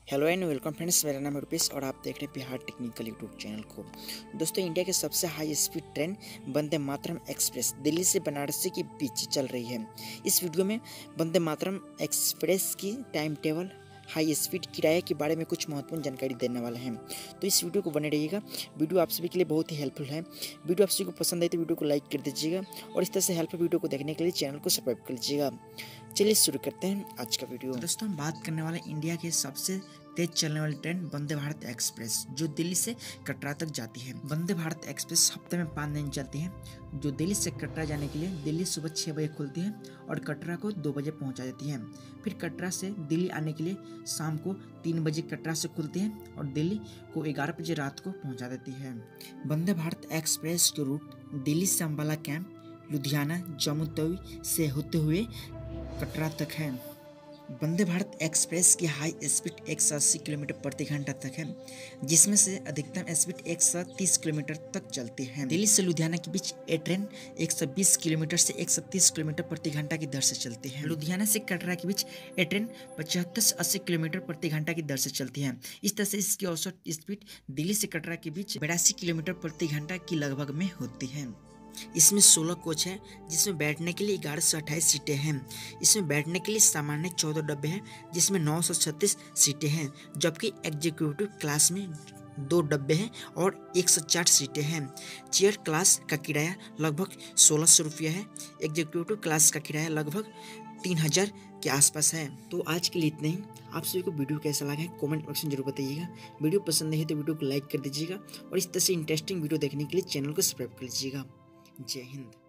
Hello and welcome friends, मेरा नाम है रुपेश और आप देख रहे हैं बिहार टेक्निकल यूट्यूब चैनल को। दोस्तों, इंडिया के सबसे high speed train Vande Mataram express Delhi से बनारसी के बीच चल रही है। इस वीडियो में वंदे मातरम एक्सप्रेस की टाइम टेबल, हाई स्पीड किराए के बारे में कुछ महत्वपूर्ण जानकारी देने वाले हैं, तो इस वीडियो को बने रहिएगा। वीडियो आप सभी के लिए बहुत ही हेल्पफुल है। वीडियो आप सभी को पसंद आए तो वीडियो को लाइक कर दीजिएगा और इस तरह से हेल्पफुल वीडियो को देखने के लिए चैनल को सब्सक्राइब कर लीजिएगा। चलिए शुरू करते हैं आज का वीडियो। दोस्तों, हम बात करने वाले इंडिया के सबसे तेज चलने वाली ट्रेन वंदे भारत एक्सप्रेस, जो दिल्ली से कटरा तक जाती है। वंदे भारत एक्सप्रेस हफ्ते में 5 दिन चलती है, जो दिल्ली से कटरा जाने के लिए दिल्ली सुबह 6 बजे खुलती है और कटरा को 2 बजे पहुंचा देती है। फिर कटरा से दिल्ली आने के लिए शाम को 3 बजे कटरा से खुलती है और दिल्ली को 11 बजे रात को पहुंचा देती है। वंदे भारत एक्सप्रेस के रूट दिल्ली से अम्बाला कैंप, लुधियाना, जम्मू तवी से होते हुए कटरा तक है। वंदे भारत एक्सप्रेस की हाई स्पीड 180 किलोमीटर प्रति घंटा तक है, जिसमें से अधिकतम स्पीड 130 किलोमीटर तक चलती है। दिल्ली से लुधियाना के बीच ये ट्रेन 120 किलोमीटर से 130 किलोमीटर प्रति घंटा की दर से चलती है। लुधियाना से कटरा के बीच ये ट्रेन 75 से 80 किलोमीटर प्रति घंटा की दर से चलती है। इस तरह से इसकी औसत स्पीड दिल्ली से कटरा के बीच 82 किलोमीटर प्रति घंटा की लगभग में होती है। इसमें 16 कोच हैं, जिसमें बैठने के लिए 11 से 28 सीटें हैं। इसमें बैठने के लिए सामान्य 14 डब्बे हैं, जिसमें 936 सीटें हैं, जबकि एग्जीक्यूटिव क्लास में 2 डब्बे हैं और 104 सीटें हैं। चेयर क्लास का किराया लगभग 1600 रुपया है। एग्जीक्यूटिव क्लास का किराया लगभग 3000 के आसपास है। तो आज के लिए इतने ही। आप सभी को वीडियो कैसा लगा है कमेंट बॉक्स में जरूर बताइएगा। वीडियो पसंद नहीं तो वीडियो को लाइक कर दीजिएगा और इस तरह से इंटरेस्टिंग वीडियो देखने के लिए चैनल को सब्सक्राइब कर लीजिएगा। जय हिंद।